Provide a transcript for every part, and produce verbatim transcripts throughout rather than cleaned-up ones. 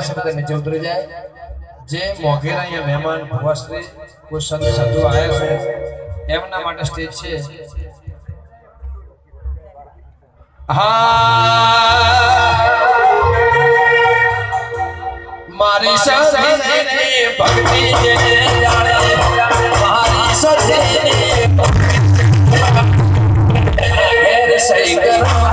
છે બધા નીચે ઉતરી જાય જે મોઘેરા અહીંયા મહેમાન ભુવાશ્રી કોઈ સંત સાધુ આવ્યા છે એમના માટે સ્ટેજ છે હા મારી સજીની ભક્તિ જે જાણે મારી સજીની ભક્તિ સહી કરવા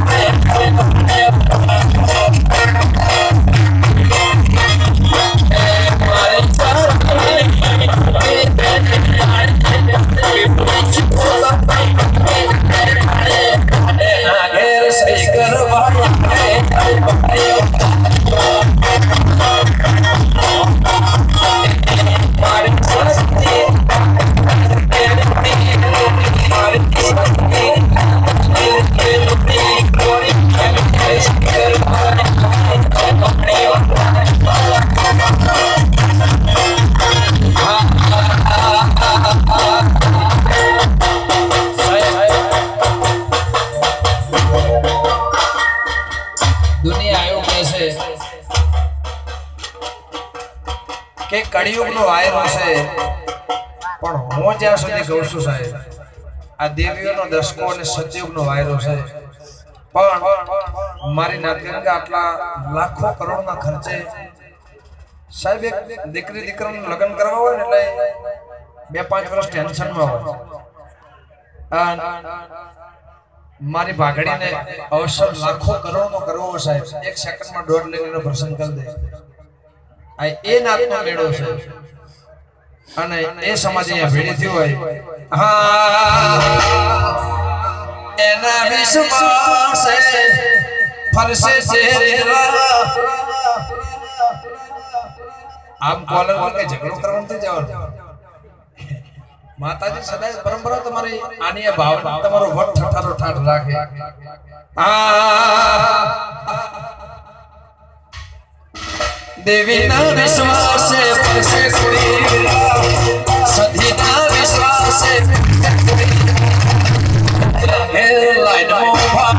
કે કળિયુગનો વાયરો છે પણ હું જ્યાં સુધી કહું છું સાહેબ આ દેવીઓનો દસકો અને સતયુગનો વાયરો છે પણ મારી નાતગંગા આટલા લાખો કરોડના ખર્ચે સાહેબ એક દીકરી દીકરાનું લગ્ન કરવા હોય ને એટલે બે પાંચ વર્ષ ટેન્શનમાં હોય મારી ભાગડીને અવસર લાખો કરોડનો કરવો હોય સાહેબ એક સેકન્ડમાં દોઢ લેવાનો પ્રસંગ કરી દે આ એ નાતનો મેળો છે અને એ સમાજ અહીંયા ભેળી થયો હોય હા એના વિશ્વાસ ફરસે છે આમ કોલર કે ઝઘડો કરવાનું થઈ જવાનું માતાજી સદાય પરંપરા તમારી આની ભાવના તમારો વટ ઠઠારો ઠાઠ રાખે આ દેવીના વિશ્વાસે ફરસે કુડી સધીના વિશ્વાસે હે લાઈન મોભા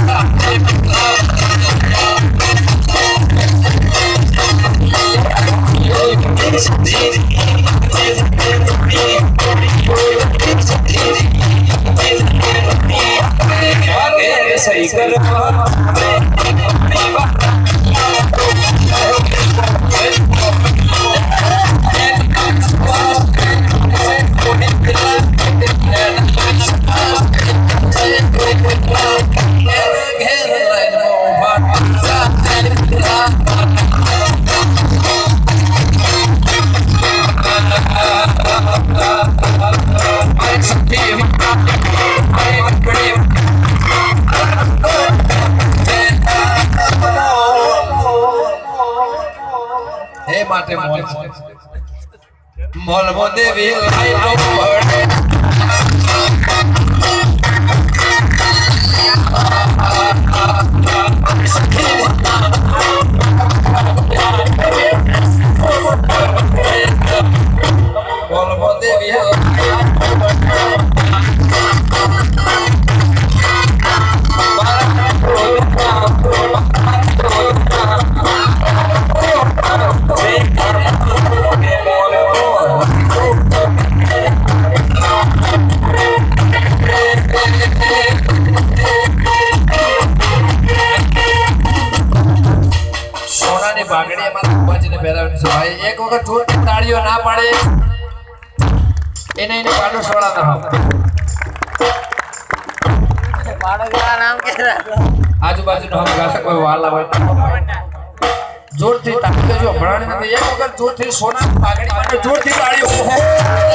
સહી કરવા હે માટે મોલ મોલ મો દેવી લાઈનો પડે મોલ મો દેવી ભાગડી એમાં બાજીને પહેરાવવાની છે ભાઈ એક વખત જોરથી તાળીઓ ના પાડે એને એને પાડો સોળા ના હોય પાડોના નામ કે આજુબાજુનો હમ ગાતા કોઈ વાલા હોય જોરથી તાળી જો ભણાણી નથી એક વખત જોરથી સોના ભાગડી માટે જોરથી તાળીઓ